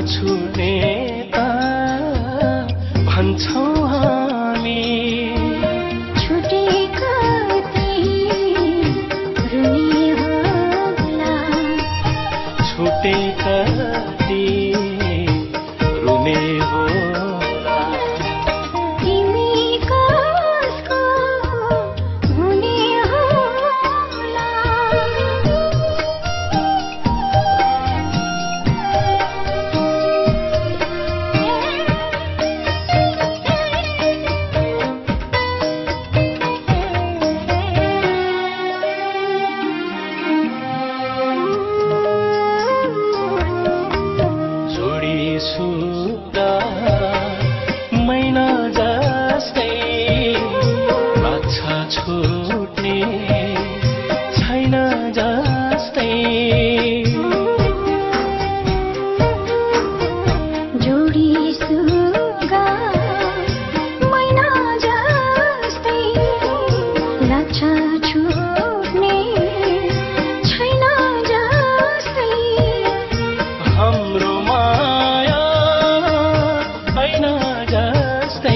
छुट्ने त भन्छौ हामी छुटे कति रुने होला छुटे कति रुने होला तिमी कसको हुने होला सुत्दा मैना जस्तै लाग्छ छुट्ने छैन जस्तै जोडी सुगा मैना जस्तै लाग्छ छुट्ने छैन जस्तै हाम्रो माया होइन जस्तै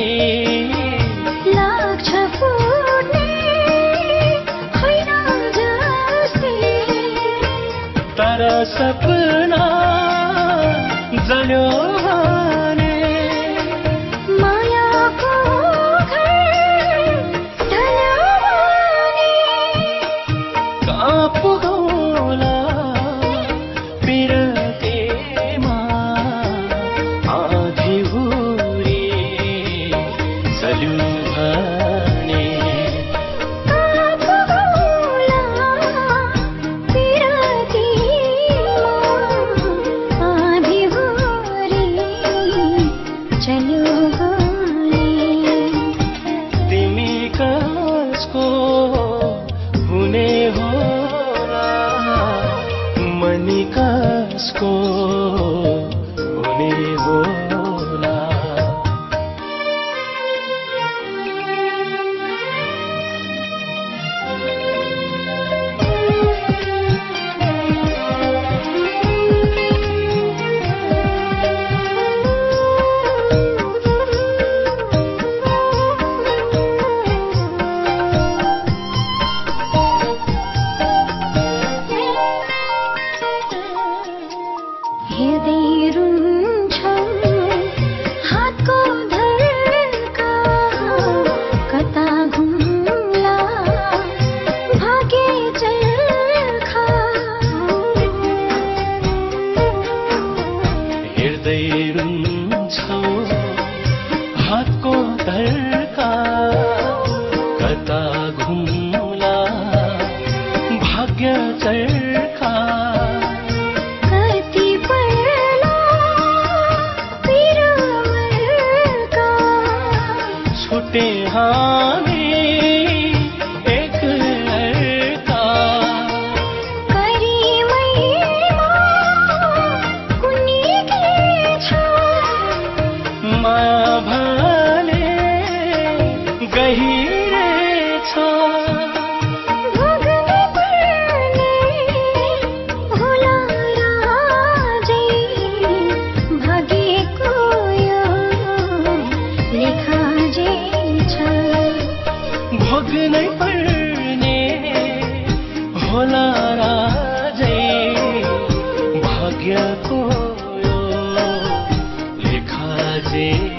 लाग्छ फुट्ने होइन जस्तै तर सपना जल्यो भने मायाको घर ढल्यो भने कहाँ पुगौला पिरतेमा आधी हुरी चल्यो भने तिमी कसको हुने होला मनी कसको हुने होला हृदय रुन्छ हातको धर्का कता घुम्ला भागे चर्खा हृदय रुन्छौ हातको धर्का कता घुम्ला भाग्य चर्खा कति पर्ला पिरवरका छुटे हामी एक अर्का करिमैमा कुन्नी के छ माया भने गहिरे छ भोग्नु पर्ने होला राजै भाग्यको यो लेखा जे छ भोग्नै पर्ने होला राजै भाग्यको यो लेखा जे